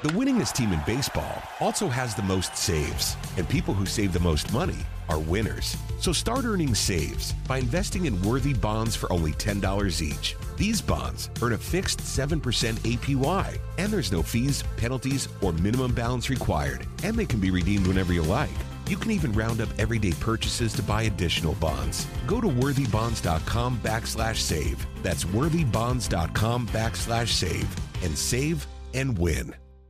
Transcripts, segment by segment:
The winningest team in baseball also has the most saves, and people who save the most money are winners. So start earning saves by investing in worthy bonds for only $10 each. These bonds earn a fixed 7% APY, and there's no fees, penalties, or minimum balance required, and they can be redeemed whenever you like. You can even round up everyday purchases to buy additional bonds. Go to worthybonds.com/save. That's worthybonds.com/save and save and win.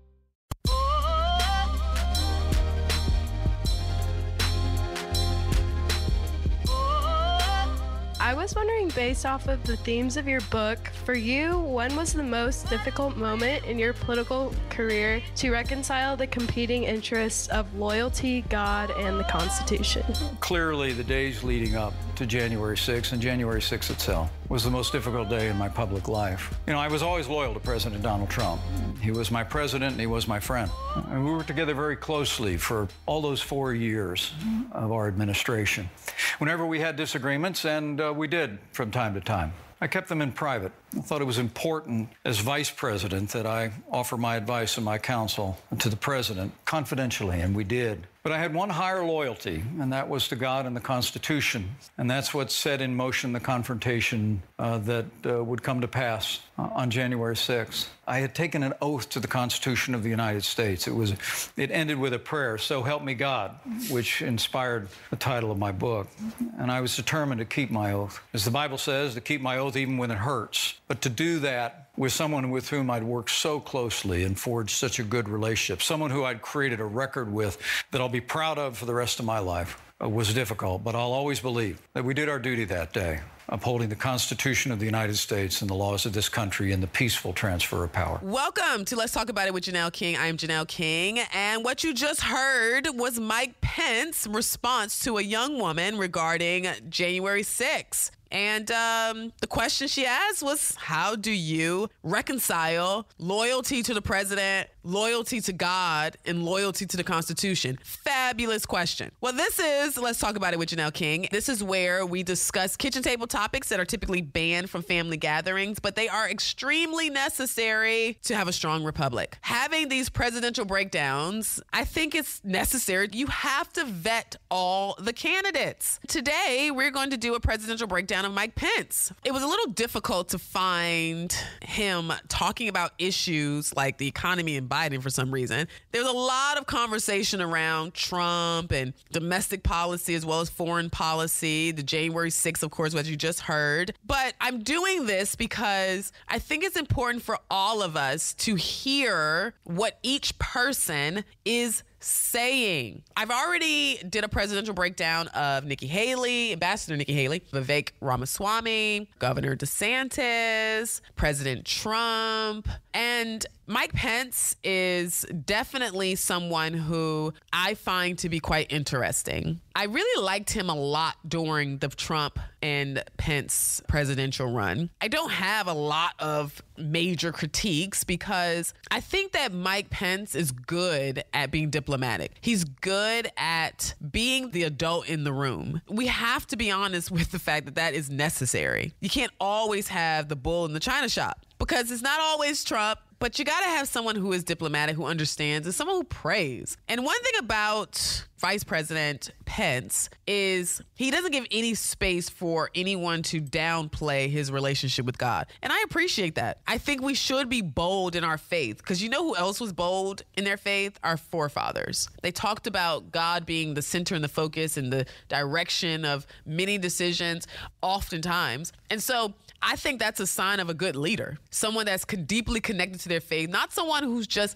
I was wondering, based off of the themes of your book, for you, when was the most difficult moment in your political career to reconcile the competing interests of loyalty, God, and the Constitution? Clearly, the days leading up to January 6th and January 6th itself was the most difficult day in my public life. You know, I was always loyal to President Donald Trump. He was my president and he was my friend. And we worked together very closely for all those 4 years of our administration. Whenever we had disagreements, and we did from time to time, I kept them in private. I thought it was important as vice president that I offer my advice and my counsel to the president confidentially, and we did. But I had one higher loyalty, and that was to God and the Constitution. And that's what set in motion the confrontation that would come to pass on January 6th. I had taken an oath to the Constitution of the United States. It ended with a prayer, "So help me God," which inspired the title of my book. And I was determined to keep my oath. As the Bible says, to keep my oath even when it hurts. But to do that with someone with whom I'd worked so closely and forged such a good relationship, someone who I'd created a record with that I'll be proud of for the rest of my life, was difficult. But I'll always believe that we did our duty that day, upholding the Constitution of the United States and the laws of this country and the peaceful transfer of power. Welcome to Let's Talk About It with Janelle King. I'm Janelle King, and what you just heard was Mike Pence's response to a young woman regarding January 6th. And the question she asked was, how do you reconcile loyalty to the president, loyalty to God, and loyalty to the Constitution? Fabulous question. Well, this is Let's Talk About It with Janelle King. This is where we discuss kitchen table topics that are typically banned from family gatherings, but they are extremely necessary to have a strong republic. Having these presidential breakdowns, I think it's necessary. You have to vet all the candidates. Today, we're going to do a presidential breakdown of Mike Pence. It was a little difficult to find him talking about issues like the economy and Biden for some reason. There was a lot of conversation around Trump and domestic policy as well as foreign policy. The January 6th, of course, what you just heard. But I'm doing this because I think it's important for all of us to hear what each person is saying. I've already did a presidential breakdown of Nikki Haley, Ambassador Nikki Haley, Vivek Ramaswamy, Governor DeSantis, President Trump, and Mike Pence is definitely someone who I find to be quite interesting. I really liked him a lot during the Trump and Pence presidential run. I don't have a lot of major critiques because I think that Mike Pence is good at being diplomatic. He's good at being the adult in the room. We have to be honest with the fact that that is necessary. You can't always have the bull in the china shop because it's not always Trump. But you got to have someone who is diplomatic, who understands, and someone who prays. And one thing about Vice President Pence is he doesn't give any space for anyone to downplay his relationship with God. And I appreciate that. I think we should be bold in our faith because you know who else was bold in their faith? Our forefathers. They talked about God being the center and the focus and the direction of many decisions oftentimes. And so I think that's a sign of a good leader, someone that's deeply connected to their faith, not someone who's just,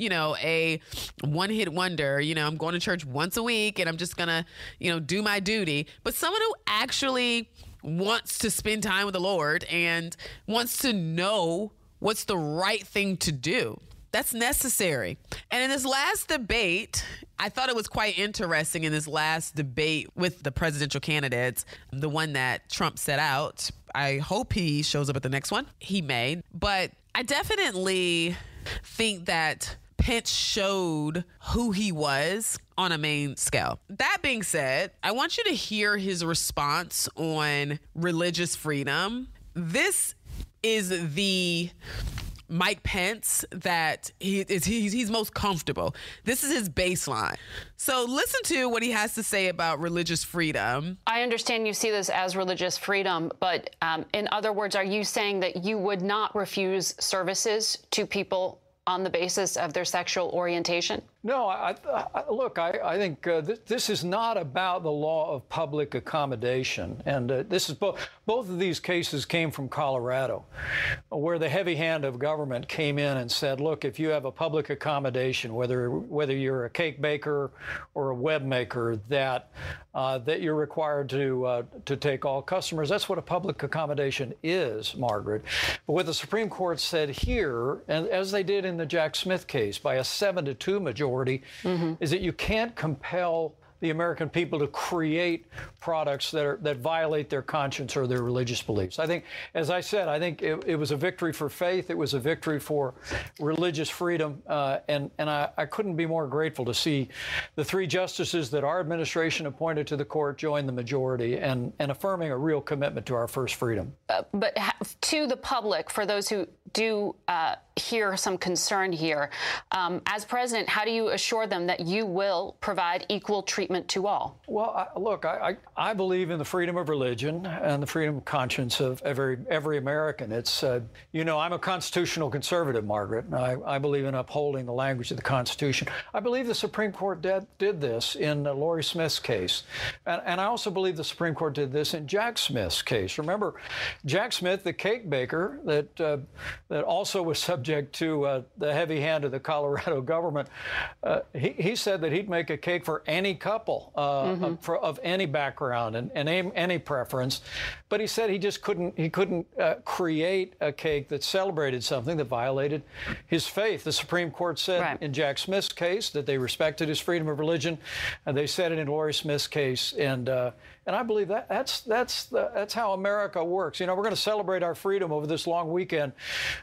a one-hit wonder. I'm going to church once a week and I'm just going to, do my duty, but someone who actually wants to spend time with the Lord and wants to know what's the right thing to do. That's necessary. And in this last debate, I thought it was quite interesting in this last debate with the presidential candidates, the one that Trump set out. I hope he shows up at the next one. He may. But I definitely think that Pence showed who he was on a main scale. That being said, I want you to hear his response on religious freedom. This is the Mike Pence that he's most comfortable. This is his baseline. So listen to what he has to say about religious freedom. I understand you see this as religious freedom, but in other words, are you saying that you would not refuse services to people on the basis of their sexual orientation? No, look, I think this is not about the law of public accommodation. And this is both of these cases came from Colorado, where the heavy hand of government came in and said, look, if you have a public accommodation, whether you're a cake baker or a web maker, that you're required to take all customers. That's what a public accommodation is, Margaret. But what the Supreme Court said here, and as they did in the Jack Smith case by a 7-2 majority, is that you can't compel the American people to create products that violate their conscience or their religious beliefs. I think, as I said, I think it was a victory for faith. It was a victory for religious freedom. And I couldn't be more grateful to see the 3 justices that our administration appointed to the court join the majority and affirming a real commitment to our first freedom. But to the public, for those who do hear some concern here, as president, how do you assure them that you will provide equal treatment to all? Well, look, I believe in the freedom of religion and the freedom of conscience of every American. It's, I'm a constitutional conservative, Margaret, and I believe in upholding the language of the Constitution. I believe the Supreme Court did this in Lori Smith's case. And I also believe the Supreme Court did this in Jack Smith's case. Remember, Jack Smith, the cake baker that also was subject to the heavy hand of the Colorado government, he said that he'd make a cake for any couple of any background and any preference, but he said he couldn't create a cake that celebrated something that violated his faith. The Supreme Court said in Jack Smith's case that they respected his freedom of religion, and they said it in Lori Smith's case, and I believe that's how America works. We're going to celebrate our freedom over this long weekend,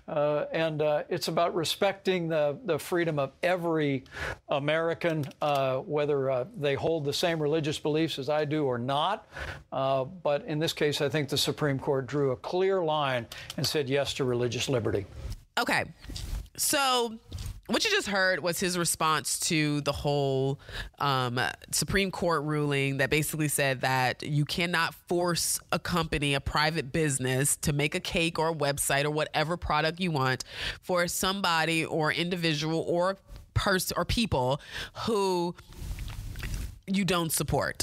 and it's about respecting the freedom of every American, whether they hold the same religious beliefs as I do or not. But in this case, I think the Supreme Court drew a clear line and said yes to religious liberty. Okay, so what you just heard was his response to the whole Supreme Court ruling that basically said that you cannot force a company, a private business, to make a cake or a website or whatever product you want for somebody or individual or person or people who you don't support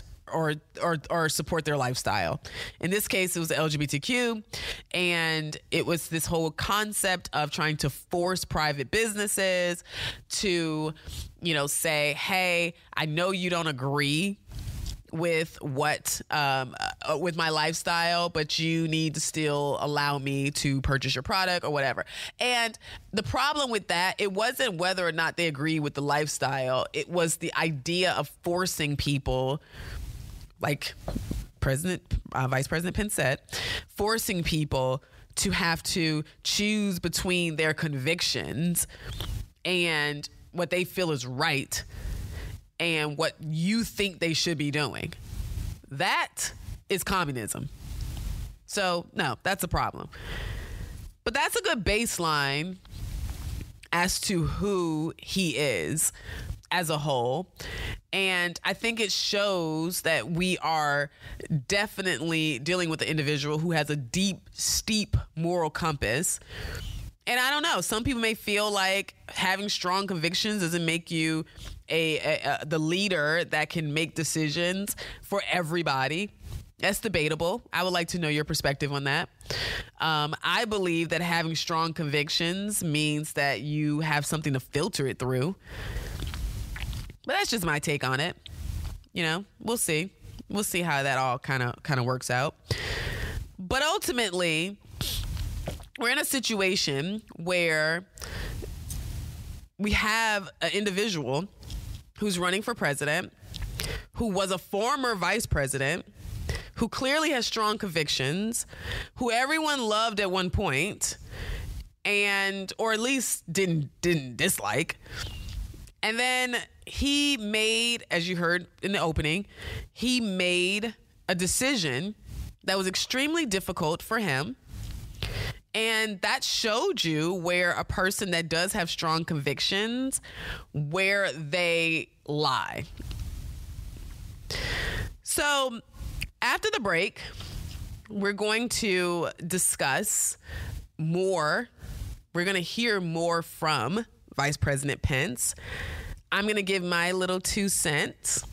or support their lifestyle. In this case, it was the LGBTQ, and it was this whole concept of trying to force private businesses to, say, hey, I know you don't agree with what with my lifestyle, but you need to still allow me to purchase your product or whatever. And the problem with that, it wasn't whether or not they agree with the lifestyle. It was the idea of forcing people, like Vice President Pence said, forcing people to have to choose between their convictions and what they feel is right and what you think they should be doing. That is communism. So, no, that's a problem. But that's a good baseline as to who he is as a whole. And I think it shows that we are definitely dealing with an individual who has a deep, steep moral compass. And I don't know, some people may feel like having strong convictions doesn't make you the leader that can make decisions for everybody. That's debatable. I would like to know your perspective on that. I believe that having strong convictions means that you have something to filter it through. But that's just my take on it. We'll see. We'll see how that all kind of works out. But ultimately, we're in a situation where we have an individual who's running for president, who was a former vice president, who clearly has strong convictions, who everyone loved at one point, or at least didn't dislike. And then he made, as you heard in the opening, he made a decision that was extremely difficult for him. And that showed you where a person that does have strong convictions, where they lie. So after the break, we're going to discuss more. We're going to hear more from Vice President Pence. I'm going to give my little 2 cents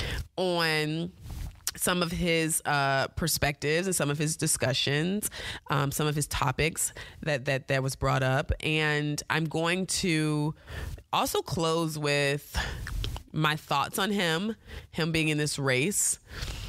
on some of his perspectives and some of his discussions, some of his topics that was brought up. And I'm going to also close with my thoughts on him being in this race.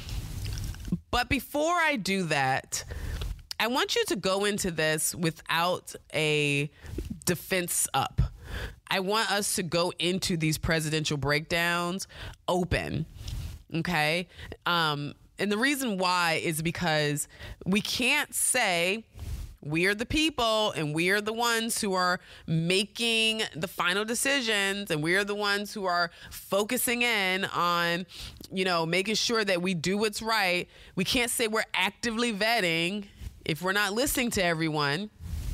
But before I do that, I want you to go into this without a defense up. I want us to go into these presidential breakdowns open. Okay. And the reason why is because we can't say we are the people and we are the ones who are making the final decisions and we are the ones who are focusing in on, making sure that we do what's right. We can't say we're actively vetting if we're not listening to everyone.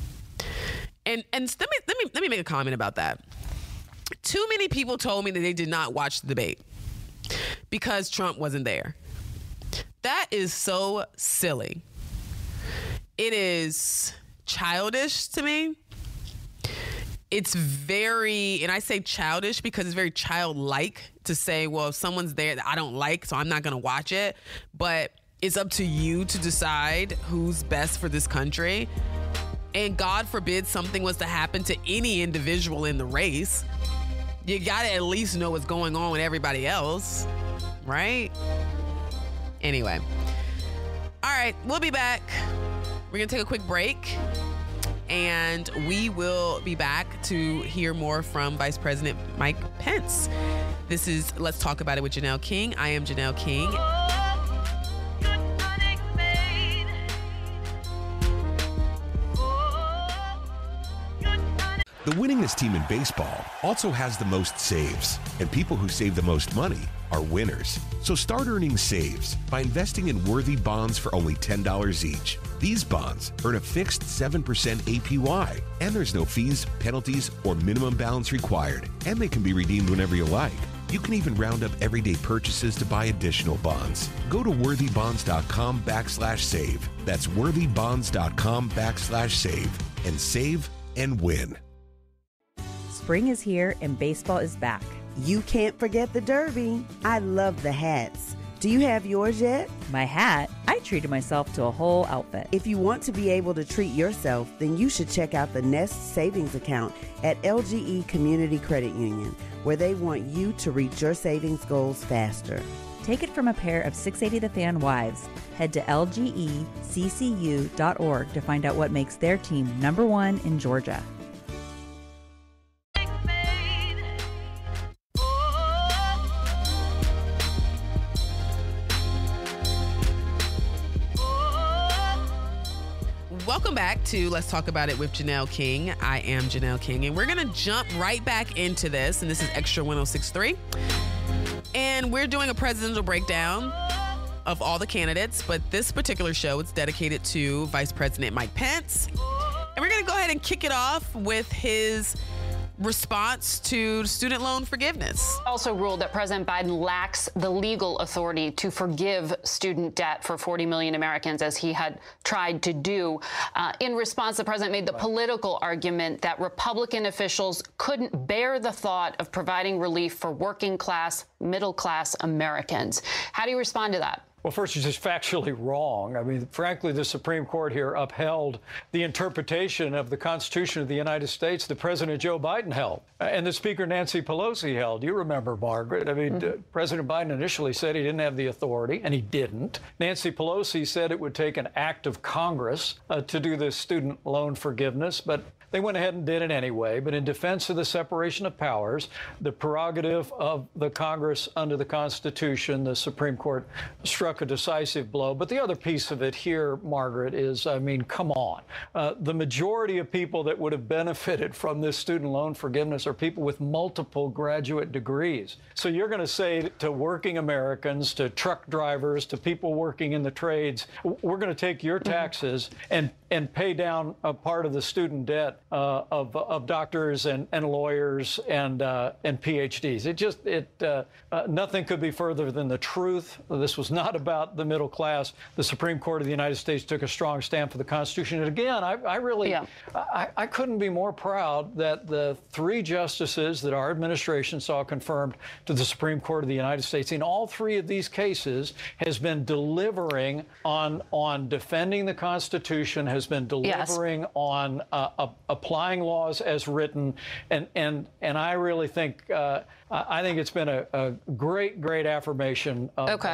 And let me make a comment about that. Too many people told me that they did not watch the debate because Trump wasn't there. That is so silly. It is childish to me. It's very, and I say childish because it's very childlike to say, well, if someone's there that I don't like, so I'm not going to watch it. But it's up to you to decide who's best for this country. And God forbid something was to happen to any individual in the race. You got to at least know what's going on with everybody else, right? Anyway. All right, we'll be back. We're going to take a quick break, and we will be back to hear more from Vice President Mike Pence. This is Let's Talk About It with Janelle King. I am Janelle King. The winningest team in baseball also has the most saves, and people who save the most money are winners. So start earning saves by investing in worthy bonds for only $10 each. These bonds earn a fixed 7% APY, and there's no fees, penalties, or minimum balance required, and they can be redeemed whenever you like. You can even round up everyday purchases to buy additional bonds. Go to worthybonds.com/save. That's worthybonds.com/save, and save and win. Spring is here and baseball is back. You can't forget the Derby. I love the hats. Do you have yours yet? My hat? I treated myself to a whole outfit. If you want to be able to treat yourself, then you should check out the Nest Savings Account at LGE Community Credit Union, where they want you to reach your savings goals faster. Take it from a pair of 680 The Fan wives. Head to lgeccu.org to find out what makes their team #1 in Georgia. Welcome back to Let's Talk About It with Janelle King. I am Janelle King, and we're going to jump right back into this, and this is Extra 106.3. And we're doing a presidential breakdown of all the candidates, but this particular show is dedicated to Vice President Mike Pence. And we're going to go ahead and kick it off with his response to student loan forgiveness. Also ruled that President Biden lacks the legal authority to forgive student debt for 40 million Americans, as he had tried to do. In response, the president made the political argument that Republican officials couldn't bear the thought of providing relief for working class, middle class Americans. How do you respond to that? Well, first, it's just factually wrong. I mean, frankly, the Supreme Court here upheld the interpretation of the Constitution of the United States that President Joe Biden held and that Speaker Nancy Pelosi held. You remember, Margaret. I mean, President Biden initially said he didn't have the authority, and he didn't. Nancy Pelosi said it would take an act of Congress to do this student loan forgiveness, but they went ahead and did it anyway. But in defense of the separation of powers, the prerogative of the Congress under the Constitution, the Supreme Court struck struck a decisive blow. But the other piece of it here, Margaret, is, I mean, come on. The majority of people that would have benefited from this student loan forgiveness are people with multiple graduate degrees. So you're going to say to working Americans, to truck drivers, to people working in the trades, we're going to take your taxes and pay down a part of the student debt of doctors and lawyers and PhDs. Nothing could be further than the truth. This was not about the middle class. The Supreme Court of the United States took a strong stand for the Constitution. And again, I couldn't be more proud that the 3 justices that our administration saw confirmed to the Supreme Court of the United States in all 3 of these cases has been delivering on defending the Constitution, has been delivering on applying laws as written, and I really think I think it's been a great affirmation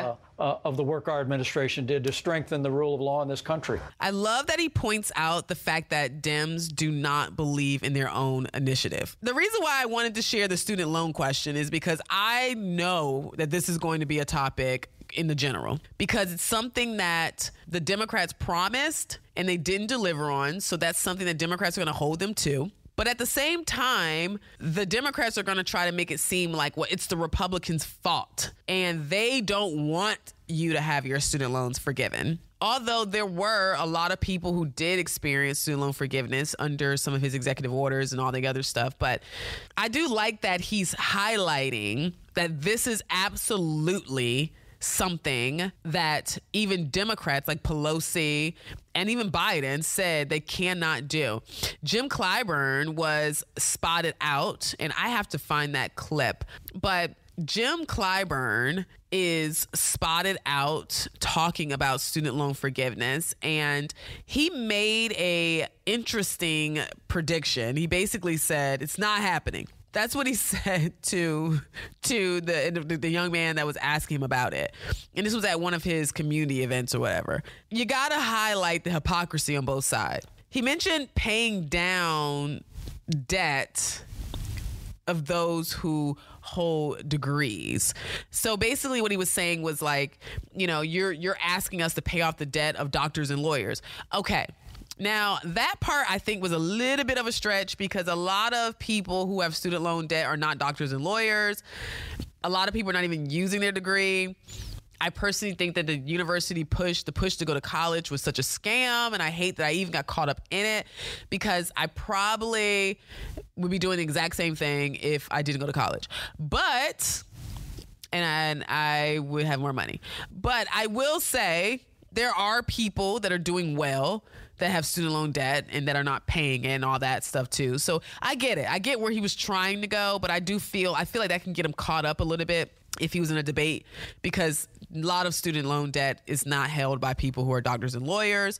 of the work our administration did to strengthen the rule of law in this country. I love that he points out the fact that Dems do not believe in their own initiative. The reason why I wanted to share the student loan question is because I know that this is going to be a topic in the general, because it's something that the Democrats promised and they didn't deliver on. So that's something that Democrats are going to hold them to. But at the same time, the Democrats are going to try to make it seem like, well, it's the Republicans' fault and they don't want you to have your student loans forgiven. Although there were a lot of people who did experience student loan forgiveness under some of his executive orders and all the other stuff. But I do like that he's highlighting that this is absolutely something that even Democrats like Pelosi and even Biden said they cannot do. Jim Clyburn was spotted out, and I have to find that clip, but Jim Clyburn is spotted out talking about student loan forgiveness, and he made a interesting prediction. He basically said it's not happening. That's what he said to the young man that was asking him about it. And this was at one of his community events or whatever. You got to highlight the hypocrisy on both sides. He mentioned paying down debt of those who hold degrees. So basically what he was saying was like, you know, you're asking us to pay off the debt of doctors and lawyers. Okay. Now, that part, I think, was a little bit of a stretch because a lot of people who have student loan debt are not doctors and lawyers. A lot of people are not even using their degree. I personally think that the university push to go to college was such a scam, and I hate that I even got caught up in it because I probably would be doing the exact same thing if I didn't go to college. And I would have more money. But I will say there are people that are doing well that have student loan debt and that are not paying and all that stuff too. So I get it. I get where he was trying to go, but I feel like that can get him caught up a little bit if he was in a debate, because a lot of student loan debt is not held by people who are doctors and lawyers.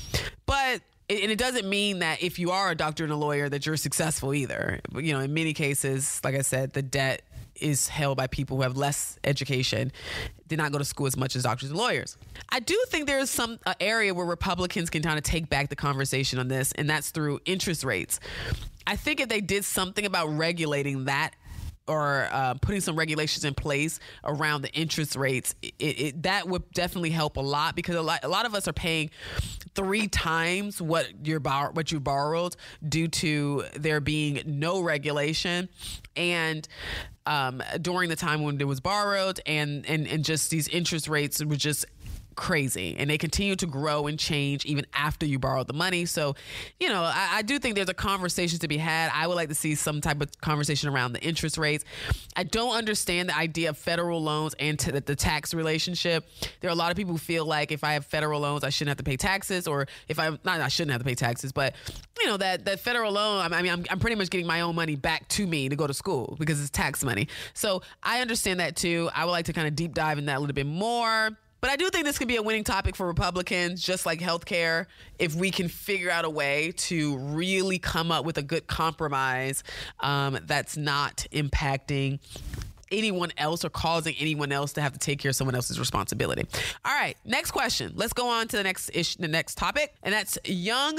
But it doesn't mean that if you are a doctor and a lawyer that you're successful either. You know, in many cases, like I said, the debt is held by people who have less education, did not go to school as much as doctors and lawyers. I do think there is some area where Republicans can kind of take back the conversation on this, and that's through interest rates. I think if they did something about regulating that or putting some regulations in place around the interest rates, that would definitely help a lot, because a lot of us are paying 3 times what you borrowed due to there being no regulation and during the time when it was borrowed, and just these interest rates were just crazy, and they continue to grow and change even after you borrow the money. So, you know, I do think there's a conversation to be had. I would like to see some type of conversation around the interest rates. I don't understand the idea of federal loans and the tax relationship. There are a lot of people who feel like if I have federal loans, I shouldn't have to pay taxes, or I shouldn't have to pay taxes, but you know, that federal loan, I mean, I'm pretty much getting my own money back to me to go to school because it's tax money. So I understand that too. I would like to kind of deep dive in that a little bit more. But I do think this could be a winning topic for Republicans, just like healthcare, if we can figure out a way to really come up with a good compromise that's not impacting anyone else or causing anyone else to have to take care of someone else's responsibility. All right, next question. Let's go on to the next topic, and that's young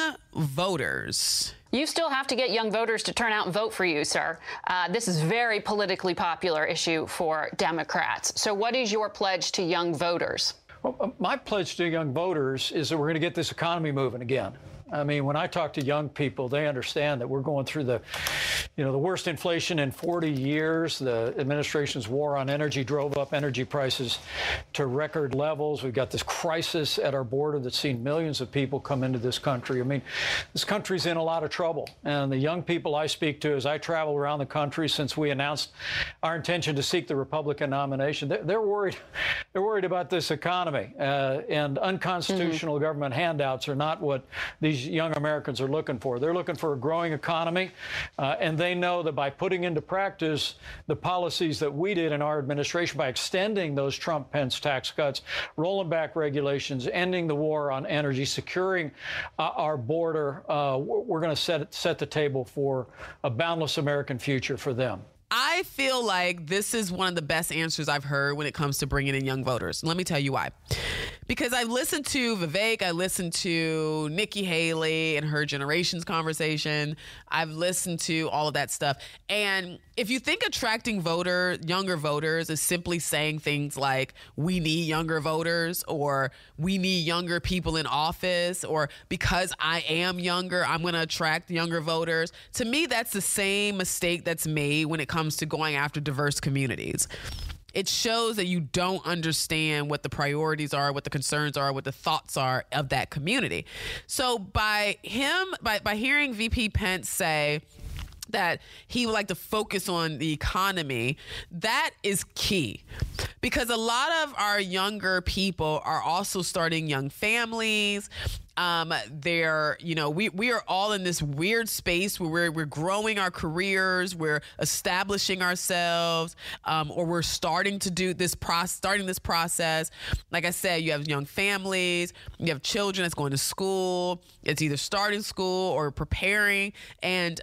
voters. You still have to get young voters to turn out and vote for you, sir. This is a very politically popular issue for Democrats. So what is your pledge to young voters? Well, my pledge to young voters is that we're going to get this economy moving again. I mean, when I talk to young people, they understand that we're going through the worst inflation in 40 years. The administration's war on energy drove up energy prices to record levels. We've got this crisis at our border that's seen millions of people come into this country. I mean, this country's in a lot of trouble. And the young people I speak to as I travel around the country since we announced our intention to seek the Republican nomination, they're worried. They're worried about this economy. And unconstitutional government handouts are not what these young Americans are looking for. They're looking for a growing economy, and they know that by putting into practice the policies that we did in our administration, by extending those Trump-Pence tax cuts, rolling back regulations, ending the war on energy, securing our border, we're going to set the table for a boundless American future for them. I feel like this is one of the best answers I've heard when it comes to bringing in young voters. Let me tell you why. Because I've listened to Vivek, I listened to Nikki Haley and her generations conversation. I've listened to all of that stuff. And if you think attracting younger voters is simply saying things like, we need younger voters, or we need younger people in office, or because I am younger, I'm going to attract younger voters. To me, that's the same mistake that's made when it comes to going after diverse communities. It shows that you don't understand what the priorities are, what the concerns are, what the thoughts are of that community. So by hearing VP Pence say that he would like to focus on the economy, that is key. Because a lot of our younger people are also starting young families. We are all in this weird space where we're growing our careers, we're establishing ourselves, or we're starting this process. Like I said, you have young families, you have children that's going to school. It's either starting school or preparing, and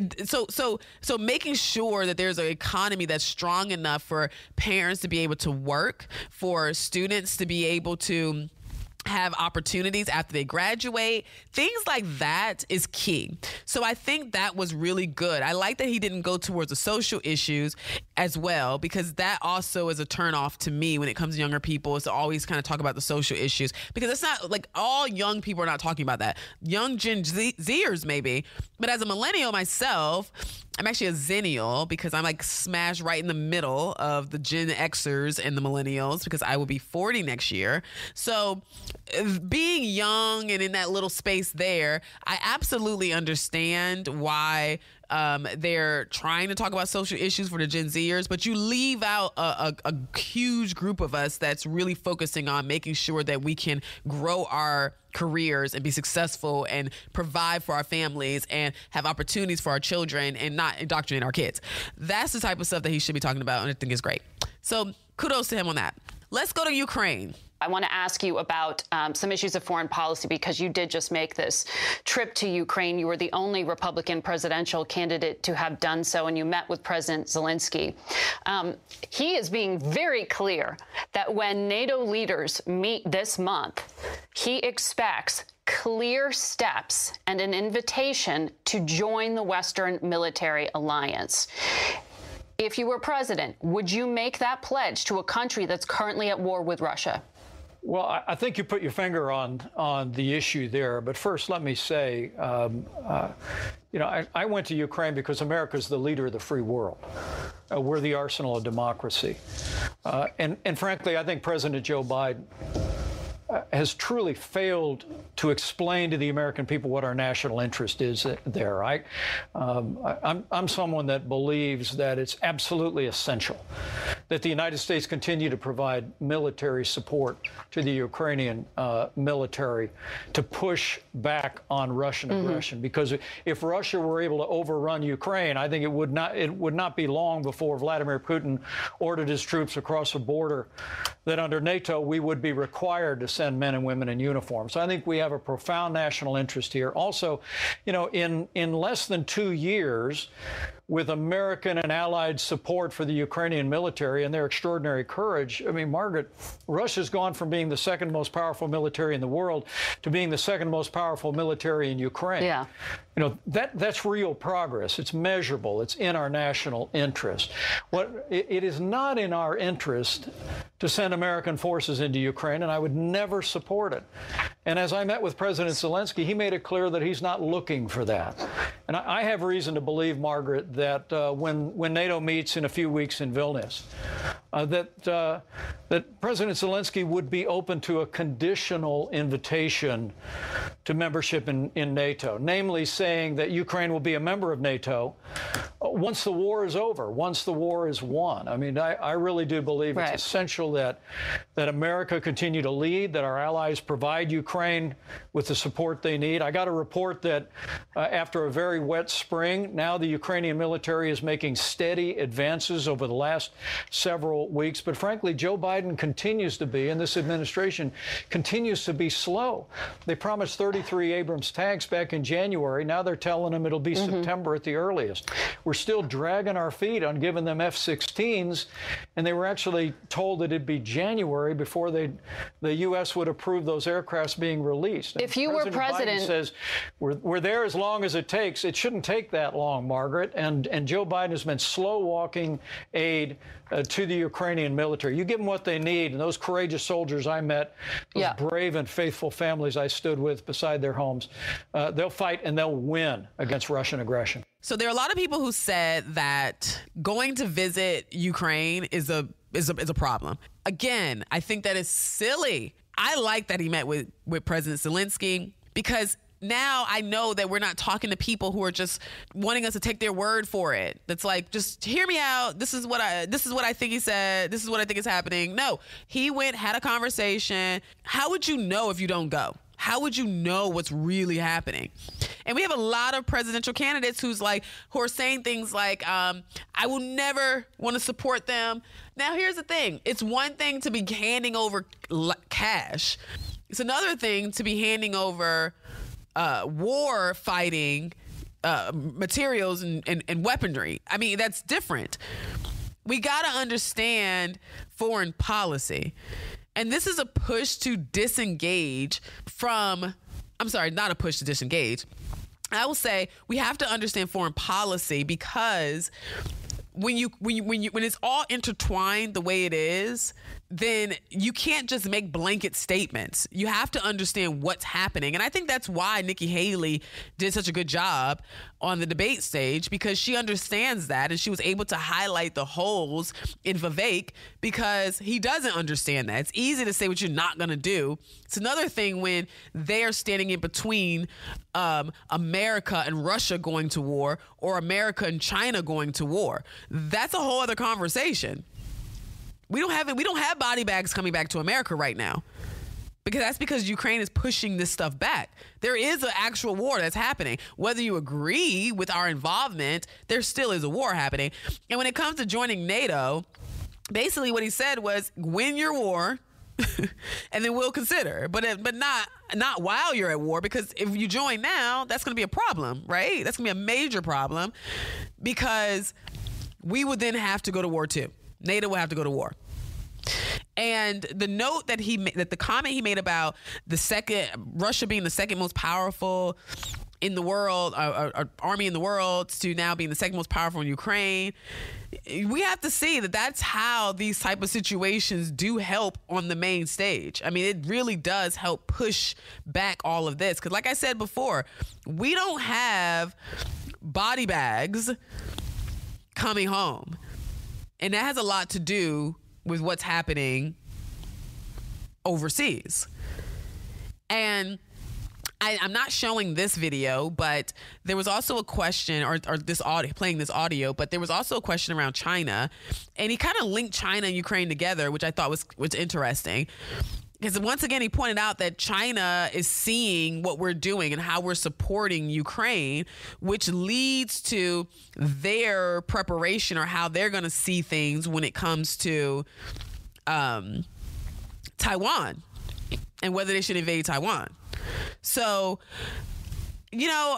so making sure that there's an economy that's strong enough for parents to be able to work, for students to be able to have opportunities after they graduate. Things like that is key. So I think that was really good. I like that he didn't go towards the social issues as well, because that also is a turnoff to me when it comes to younger people, is to always kind of talk about the social issues, because it's not like all young people are not talking about that. Young Gen Zers maybe, but as a millennial myself, I'm actually a Zennial, because I'm like smashed right in the middle of the Gen Xers and the millennials, because I will be 40 next year. So being young and in that little space there, I absolutely understand why they're trying to talk about social issues for the Gen Zers, but you leave out a huge group of us that's really focusing on making sure that we can grow our careers and be successful and provide for our families and have opportunities for our children and not indoctrinate our kids. That's the type of stuff that he should be talking about, and I think is great. So kudos to him on that. Let's go to Ukraine. I want to ask you about some issues of foreign policy, because you did just make this trip to Ukraine. You were the only Republican presidential candidate to have done so, and you met with President Zelensky. He is being very clear that when NATO leaders meet this month, he expects clear steps and an invitation to join the Western military alliance. If you were president, would you make that pledge to a country that's currently at war with Russia? Well, I think you put your finger on the issue there. But first, let me say, I went to Ukraine because America is the leader of the free world. We're the arsenal of democracy. And frankly, I think President Joe Biden has truly failed to explain to the American people what our national interest is there. I'm someone that believes that it's absolutely essential that the United States continue to provide military support to the Ukrainian military to push back on Russian aggression. Because if Russia were able to overrun Ukraine, I think it would not be long before Vladimir Putin ordered his troops across the border, that under NATO we would be required to send men and women in uniform. So I think we have a profound national interest here. Also, in less than 2 years, with American and allied support for the Ukrainian military and their extraordinary courage. I mean, Margaret, Russia's gone from being the second most powerful military in the world to being the second most powerful military in Ukraine. Yeah. You know, that's real progress. It's measurable. It's in our national interest. It is not in our interest to send American forces into Ukraine, and I would never support it. And as I met with President Zelensky, he made it clear that he's not looking for that. And I have reason to believe, Margaret, that when NATO meets in a few weeks in Vilnius, that President Zelensky would be open to a conditional invitation to membership in NATO, namely saying that Ukraine will be a member of NATO once the war is over, once the war is won. I mean, I really do believe it's essential that America continue to lead, that our allies provide Ukraine with the support they need. I got a report that after a very wet spring, now the Ukrainian military is making steady advances over the last several weeks. But frankly, Joe Biden continues to be, and this administration continues to be slow. They promised 33 Abrams tanks back in January. Now they're telling them it'll be September at the earliest. We're still dragging our feet on giving them F-16s, and they were actually told that it'd be January before the U.S. would approve those aircrafts being released. If you were president, Biden says we're there as long as it takes. It shouldn't take that long, Margaret. And Joe Biden has been slow walking aid to the Ukrainian military. You give them what they need, and those courageous soldiers I met, those brave and faithful families I stood with beside their homes, they'll fight and they'll win against Russian aggression. So there are a lot of people who said that going to visit Ukraine is a problem. Again, I think that is silly. I like that he met with President Zelensky, because now I know that we're not talking to people who are just wanting us to take their word for it. That's like, just hear me out. This is what I think he said. This is what I think is happening. No, he went, had a conversation. How would you know if you don't go? How would you know what's really happening? And we have a lot of presidential candidates who are saying things like, I will never want to support them. Now, here's the thing. It's one thing to be handing over cash. It's another thing to be handing over war fighting materials and weaponry. I mean, that's different. We got to understand foreign policy. And this is a push to disengage from, I'm sorry, not a push to disengage. I will say we have to understand foreign policy, because when it's all intertwined the way it is, then you can't just make blanket statements. You have to understand what's happening. And I think that's why Nikki Haley did such a good job on the debate stage, because she understands that, and she was able to highlight the holes in Vivek, because he doesn't understand that. It's easy to say what you're not going to do. It's another thing when they're standing in between America and Russia going to war, or America and China going to war. That's a whole other conversation. We don't have body bags coming back to America right now, because Ukraine is pushing this stuff back. There is an actual war that's happening. Whether you agree with our involvement, there still is a war happening. And when it comes to joining NATO, basically what he said was, win your war and then we'll consider, but not while you're at war, because if you join now, that's going to be a problem, right? That's going to be a major problem, because we would then have to go to war too. NATO will have to go to war. And the note that the comment he made about Russia being the second most powerful in the world, army in the world, to now being the second most powerful in Ukraine, we have to see that that's how these type of situations do help on the main stage. I mean, it really does help push back all of this. Because like I said before, we don't have body bags coming home. And that has a lot to do with what's happening overseas. And I'm not showing this video, but there was also a question, or this audio, playing this audio, but there was also a question around China. And he kind of linked China and Ukraine together, which I thought was interesting. Because once again, he pointed out that China is seeing what we're doing and how we're supporting Ukraine, which leads to their preparation, or how they're going to see things when it comes to Taiwan and whether they should invade Taiwan. So you know,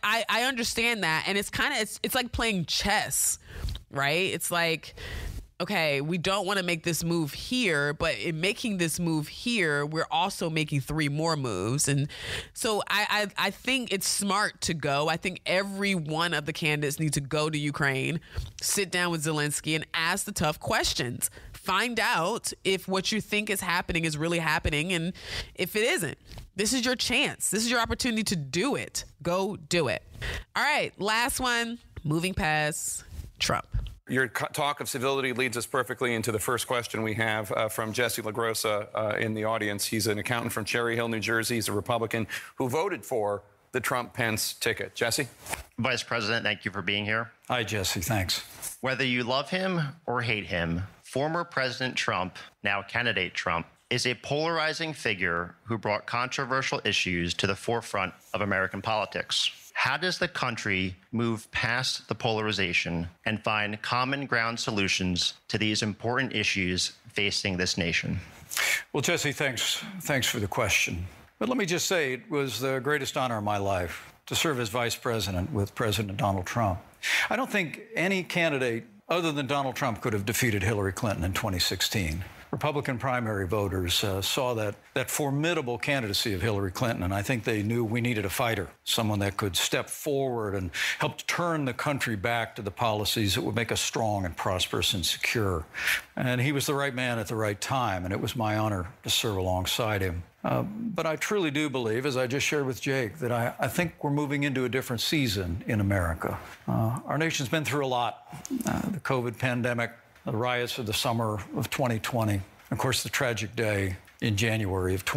I understand that. And it's kind of, it's like playing chess, right? It's like, okay, we don't want to make this move here, but in making this move here, we're also making 3 more moves. And so I think it's smart to go. I think every one of the candidates need to go to Ukraine, sit down with Zelensky and ask the tough questions. Find out if what you think is happening is really happening. And if it isn't, this is your chance. This is your opportunity to do it. Go do it. All right, last one, moving past Trump. Your talk of civility leads us perfectly into the first question we have from Jesse LaGrossa in the audience. He's an accountant from Cherry Hill, New Jersey. He's a Republican who voted for the Trump-Pence ticket. Jesse? Vice President, thank you for being here. Hi, Jesse. Thanks. Whether you love him or hate him, former President Trump, now candidate Trump, is a polarizing figure who brought controversial issues to the forefront of American politics. How does the country move past the polarization and find common ground solutions to these important issues facing this nation? Well, Jesse, thanks for the question. But let me just say, it was the greatest honor of my life to serve as vice president with President Donald Trump. I don't think any candidate other than Donald Trump could have defeated Hillary Clinton in 2016. Republican primary voters saw that formidable candidacy of Hillary Clinton, and I think they knew we needed a fighter, someone that could step forward and help turn the country back to the policies that would make us strong and prosperous and secure. And he was the right man at the right time, and it was my honor to serve alongside him. But I truly do believe, as I just shared with Jake, that I think we're moving into a different season in America. Our nation's been through a lot. The COVID pandemic, the riots of the summer of 2020, of course, the tragic day in January of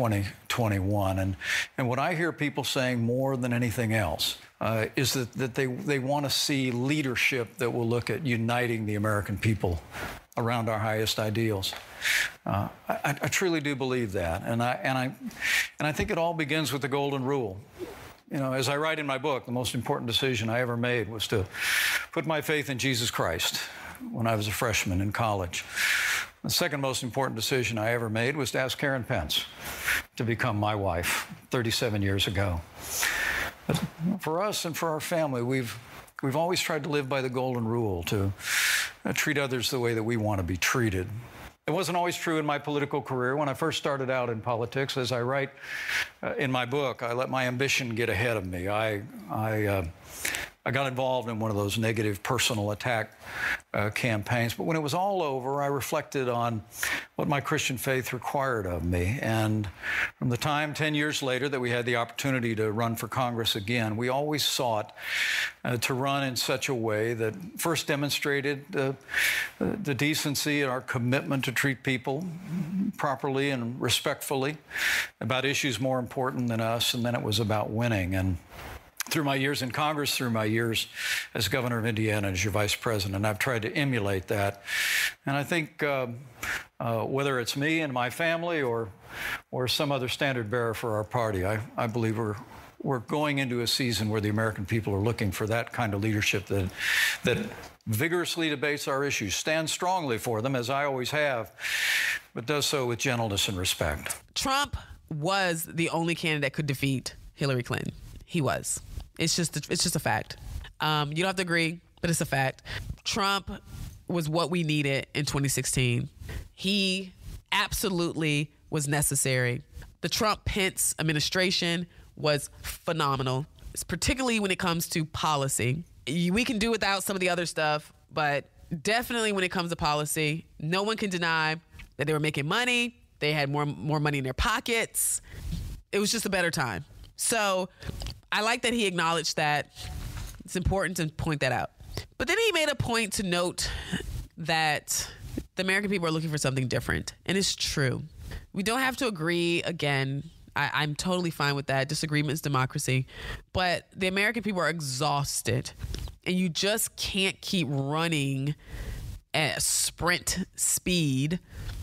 2021. And what I hear people saying more than anything else is that they want to see leadership that will look at uniting the American people around our highest ideals. I truly do believe that. And I think it all begins with the golden rule. You know, as I write in my book, the most important decision I ever made was to put my faith in Jesus Christ when I was a freshman in college. The second most important decision I ever made was to ask Karen Pence to become my wife 37 years ago. But for us and for our family, we've always tried to live by the golden rule, to treat others the way that we want to be treated. It wasn't always true in my political career. When I first started out in politics, as I write in my book, I let my ambition get ahead of me. I got involved in one of those negative personal attack campaigns. But when it was all over, I reflected on what my Christian faith required of me. And from the time 10 years later that we had the opportunity to run for Congress again, we always sought to run in such a way that first demonstrated the decency and our commitment to treat people properly and respectfully about issues more important than us, and then it was about winning. And through my years in Congress, through my years as governor of Indiana, as your vice president, I've tried to emulate that. And I think whether it's me and my family or some other standard bearer for our party, I believe we're going into a season where the American people are looking for that kind of leadership that vigorously debates our issues, stands strongly for them, as I always have, but does so with gentleness and respect. Trump was the only candidate that could defeat Hillary Clinton. He was. It's just a fact. You don't have to agree, but it's a fact. Trump was what we needed in 2016. He absolutely was necessary. The Trump-Pence administration was phenomenal, particularly when it comes to policy. We can do without some of the other stuff, but definitely when it comes to policy, no one can deny that they were making money. They had more money in their pockets. It was just a better time. So I like that he acknowledged that. It's important to point that out. But then he made a point to note that the American people are looking for something different. And it's true. We don't have to agree again. I'm totally fine with that. Disagreement is democracy. But the American people are exhausted. And you just can't keep running at sprint speed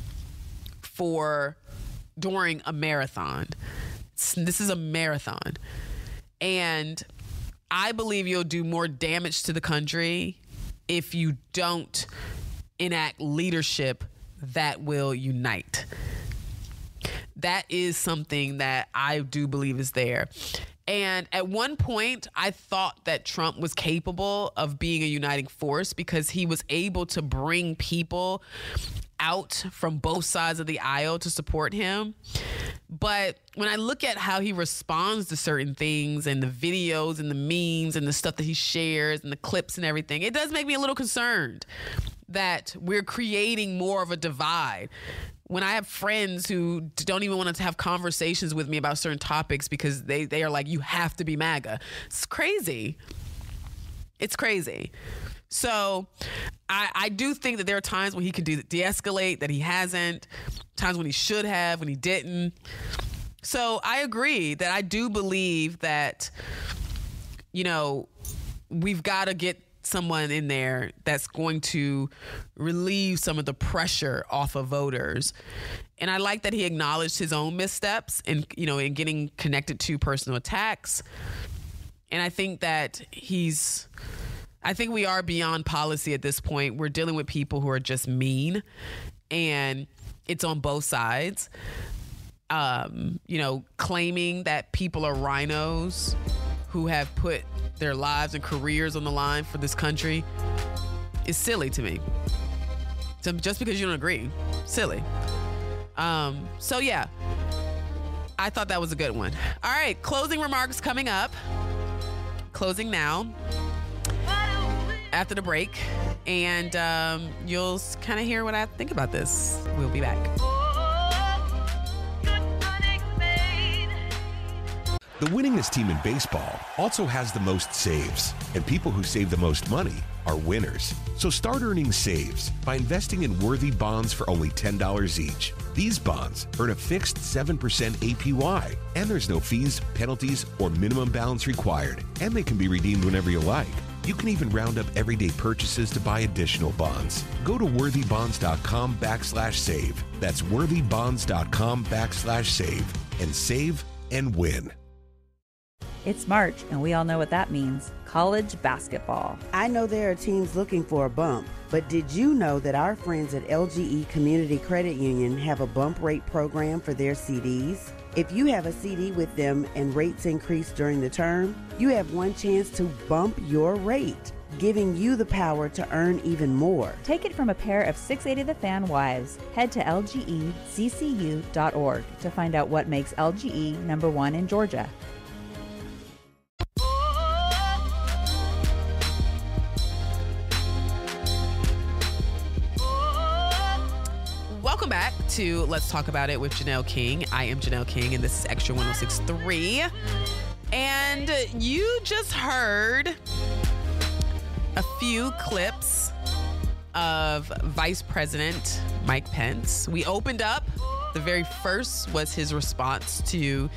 during a marathon. This is a marathon. And I believe you'll do more damage to the country if you don't enact leadership that will unite. That is something that I do believe is there. And at one point, I thought that Trump was capable of being a uniting force because he was able to bring people out from both sides of the aisle to support him. But when I look at how he responds to certain things and the videos and the memes and the stuff that he shares and the clips and everything, it does make me a little concerned that we're creating more of a divide. When I have friends who don't even want to have conversations with me about certain topics because they are like, you have to be MAGA. It's crazy. It's crazy. So I do think that there are times when he can de-escalate, that he hasn't, times when he should have, when he didn't. So I agree that I do believe that, you know, we've got to get someone in there that's going to relieve some of the pressure off of voters. And I like that he acknowledged his own missteps in getting connected to personal attacks. And I think that I think we are beyond policy at this point. We're dealing with people who are just mean, and it's on both sides. Claiming that people are rhinos who have put their lives and careers on the line for this country is silly to me. So just because you don't agree, silly. So yeah, I thought that was a good one. All right, closing remarks coming up. Closing now after the break, and you'll kind of hear what I think about this. We'll be back. The winningest team in baseball also has the most saves, and people who save the most money are winners. So start earning saves by investing in worthy bonds for only $10 each. These bonds earn a fixed 7% APY, and there's no fees, penalties, or minimum balance required, and they can be redeemed whenever you like. You can even round up everyday purchases to buy additional bonds. Go to worthybonds.com/save. That's worthybonds.com/save, and save and win. It's March, and we all know what that means. College basketball. I know there are teams looking for a bump, but did you know that our friends at LGE Community Credit Union have a bump rate program for their CDs? If you have a CD with them and rates increase during the term, you have one chance to bump your rate, giving you the power to earn even more. Take it from a pair of 680 The Fan wives. Head to lgeccu.org to find out what makes LGE number one in Georgia. Welcome back to Let's Talk About It with Janelle King. I am Janelle King, and this is Extra 106.3. And you just heard a few clips of Vice President Mike Pence. We opened up. The very first was his response to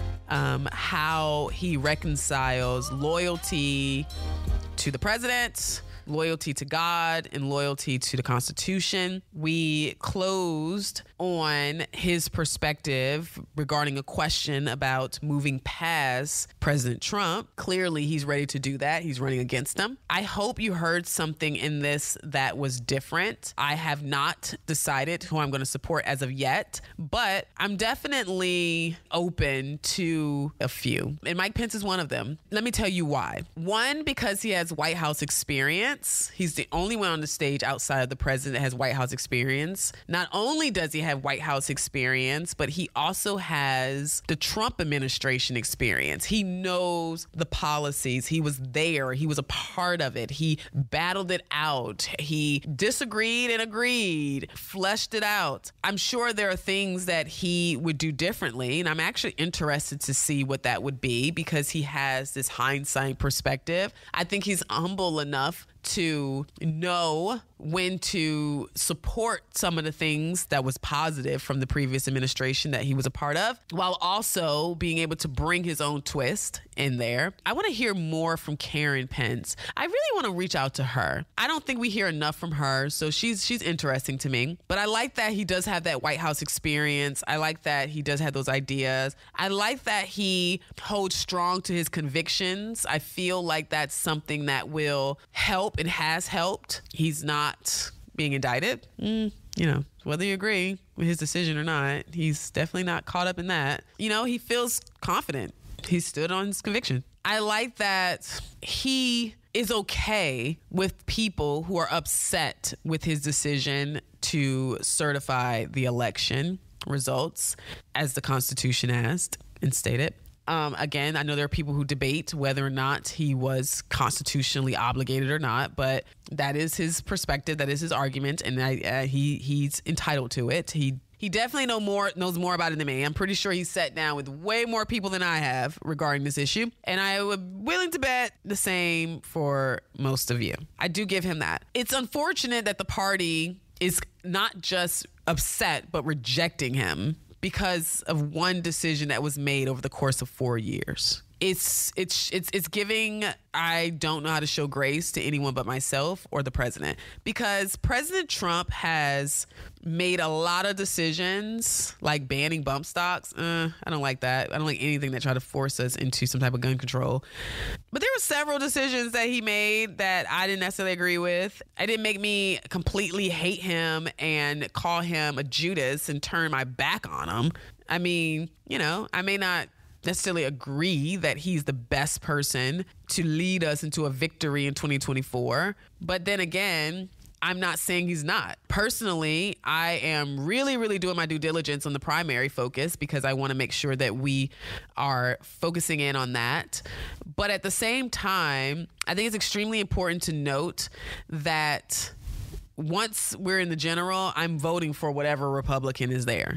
how he reconciles loyalty to the president, loyalty to God, and loyalty to the Constitution. We closed on his perspective regarding a question about moving past President Trump. Clearly, he's ready to do that. He's running against him. I hope you heard something in this that was different. I have not decided who I'm going to support as of yet, but I'm definitely open to a few. And Mike Pence is one of them. Let me tell you why. One, because he has White House experience. He's the only one on the stage outside of the president that has White House experience. Not only does he have White House experience, but he also has the Trump administration experience. He knows the policies. He was there. He was a part of it. He battled it out. He disagreed and agreed, fleshed it out. I'm sure there are things that he would do differently, and I'm actually interested to see what that would be because he has this hindsight perspective. I think he's humble enough to know when to support some of the things that was positive from the previous administration that he was a part of, while also being able to bring his own twist in there. I want to hear more from Karen Pence. I really want to reach out to her. I don't think we hear enough from her, so she's interesting to me. But I like that he does have that White House experience. I like that he does have those ideas. I like that he holds strong to his convictions. I feel like that's something that will help and has helped. He's not being indicted. Whether you agree with his decision or not, he's definitely not caught up in that. He feels confident. he stood on his conviction. I like that he is okay with people who are upset with his decision to certify the election results as the Constitution asked and stated. Again, I know there are people who debate whether or not he was constitutionally obligated or not, but that is his perspective. That is his argument, and he's entitled to it. He definitely knows more about it than me. I'm pretty sure he's sat down with way more people than I have regarding this issue, and I am willing to bet the same for most of you. I do give him that. It's unfortunate that the party is not just upset, but rejecting him because of one decision that was made over the course of 4 years. It's giving, I don't know how to show grace to anyone but myself or the president, because President Trump has made a lot of decisions like banning bump stocks. I don't like that. I don't like anything that try to force us into some type of gun control. But there were several decisions that he made that I didn't necessarily agree with. It didn't make me completely hate him and call him a Judas and turn my back on him. I mean, I may not necessarily agree that he's the best person to lead us into a victory in 2024. But then again, I'm not saying he's not. Personally, I am really, really doing my due diligence on the primary focus because I want to make sure that we are focusing in on that. But at the same time, I think it's extremely important to note that once we're in the general, I'm voting for whatever Republican is there.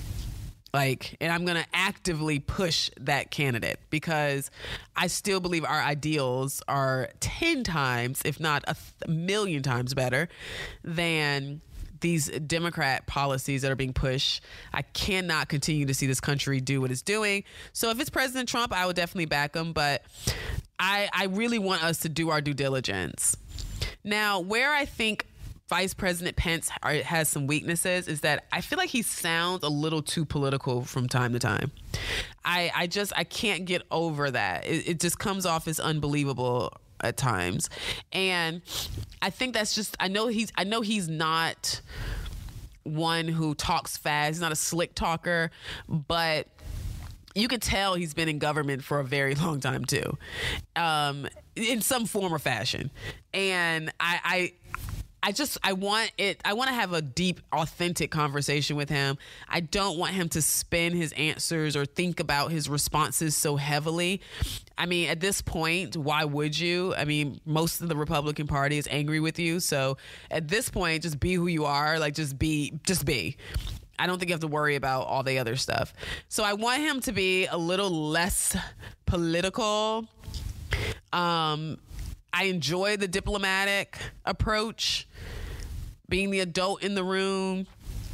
And I'm going to actively push that candidate because I still believe our ideals are 10 times, if not a million times better than these Democrat policies that are being pushed. I cannot continue to see this country do what it's doing. So if it's President Trump, I would definitely back him. But I really want us to do our due diligence. Now, where I think Vice President Pence has some weaknesses is that I feel like he sounds a little too political from time to time. I can't get over that. It just comes off as unbelievable at times. And I think that's just, I know he's not one who talks fast. He's not a slick talker, but you could tell he's been in government for a very long time too, in some form or fashion. And I want to have a deep, authentic conversation with him. I don't want him to spin his answers or think about his responses so heavily. I mean, at this point, why would you? I mean, most of the Republican Party is angry with you. So at this point, just be who you are. Just be. I don't think you have to worry about all the other stuff. So I want him to be a little less political. I enjoy the diplomatic approach, being the adult in the room,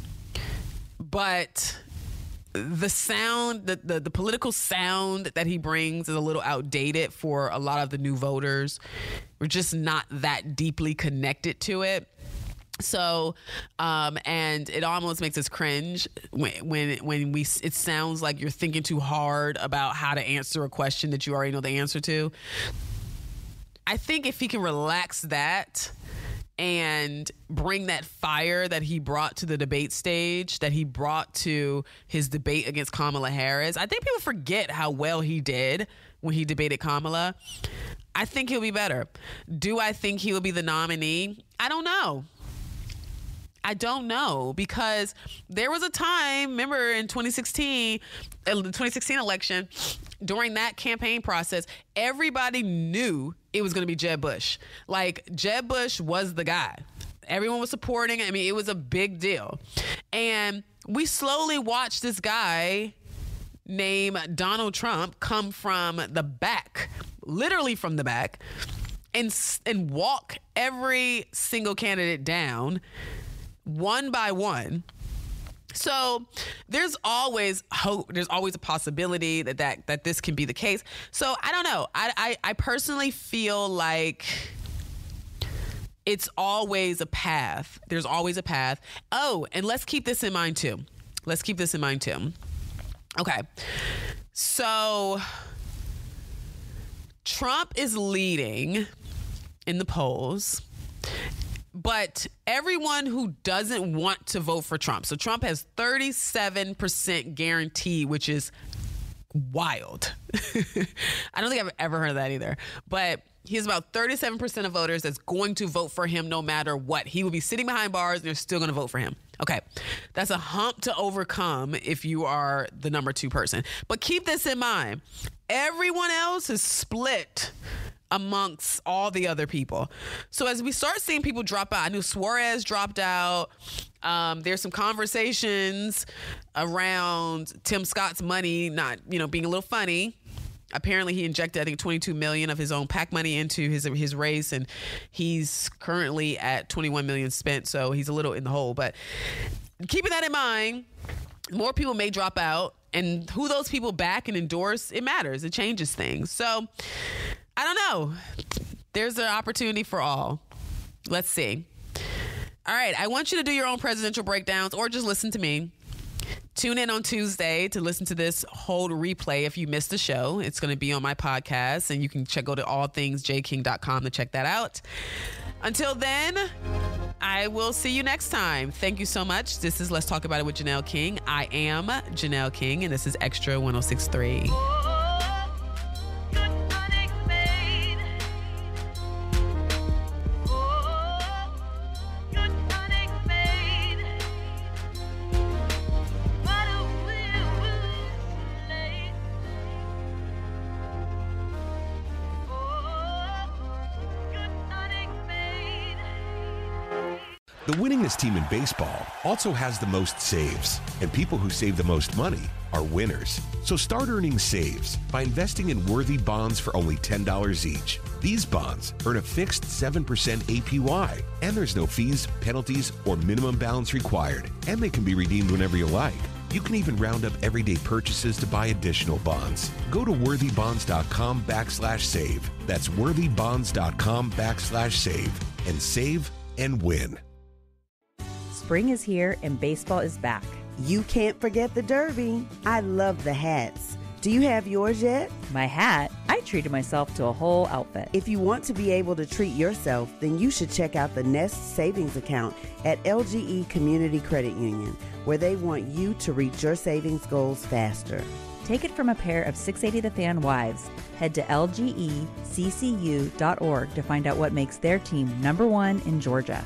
but the sound, the political sound that he brings is a little outdated for a lot of the new voters. We're just not that deeply connected to it. So, and it almost makes us cringe when it sounds like you're thinking too hard about how to answer a question that you already know the answer to. I think if he can relax that and bring that fire that he brought to the debate stage, that he brought to his debate against Kamala Harris, I think people forget how well he did when he debated Kamala. I think he'll be better. Do I think he'll be the nominee? I don't know. Because there was a time, remember in the 2016 election, during that campaign process, everybody knew it was going to be Jeb Bush. Jeb Bush was the guy. Everyone was supporting. I mean, it was a big deal. And we slowly watched this guy named Donald Trump come from the back, literally from the back, and walk every single candidate down one by one. So there's always hope. There's always a possibility that this can be the case. So I don't know. I personally feel like it's always a path. There's always a path. Oh, and let's keep this in mind too. Okay. So Trump is leading in the polls, but everyone who doesn't want to vote for Trump. So Trump has 37% guarantee, which is wild. I don't think I've ever heard of that either. But he has about 37% of voters that's going to vote for him no matter what. He will be sitting behind bars and they're still going to vote for him. Okay, that's a hump to overcome if you are the number 2 person. But keep this in mind. Everyone else is split amongst all the other people. So as we start seeing people drop out, I knew Suarez dropped out. There's some conversations around Tim Scott's money not, being a little funny. Apparently he injected, I think, $22 million of his own PAC money into his race, and he's currently at $21 million spent, so he's a little in the hole. But keeping that in mind, more people may drop out, and who those people back and endorse, it matters. It changes things. So I don't know. There's an opportunity for all. Let's see. All right, I want you to do your own presidential breakdowns or just listen to me. Tune in on Tuesday to listen to this whole replay if you missed the show. It's going to be on my podcast, and you can go to allthingsjking.com to check that out. Until then, I will see you next time. Thank you so much. This is Let's Talk About It with Janelle King. I am Janelle King, and this is Extra 106.3. The winningest team in baseball also has the most saves, and people who save the most money are winners. So start earning saves by investing in worthy bonds for only $10 each. These bonds earn a fixed 7% APY, and there's no fees, penalties, or minimum balance required, and they can be redeemed whenever you like. You can even round up everyday purchases to buy additional bonds. Go to worthybonds.com/save. That's worthybonds.com/save and save and win. Spring is here and baseball is back. You can't forget the Derby. I love the hats. Do you have yours yet? My hat? I treated myself to a whole outfit. If you want to be able to treat yourself, then you should check out the Nest Savings Account at LGE Community Credit Union, where they want you to reach your savings goals faster. Take it from a pair of 680 The Fan wives. Head to lgeccu.org to find out what makes their team #1 in Georgia.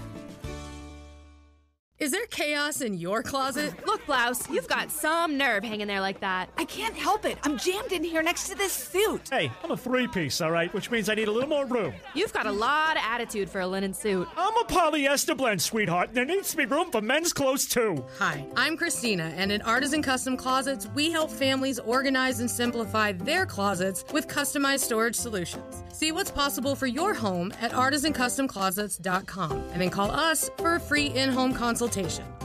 Is there chaos in your closet? Look, Blouse, you've got some nerve hanging there like that. I can't help it. I'm jammed in here next to this suit. Hey, I'm a 3-piece, all right, which means I need a little more room. You've got a lot of attitude for a linen suit. I'm a polyester blend, sweetheart, and there needs to be room for men's clothes, too. Hi, I'm Christina, and at Artisan Custom Closets, we help families organize and simplify their closets with customized storage solutions. See what's possible for your home at artisancustomclosets.com, and then call us for a free in-home consultation.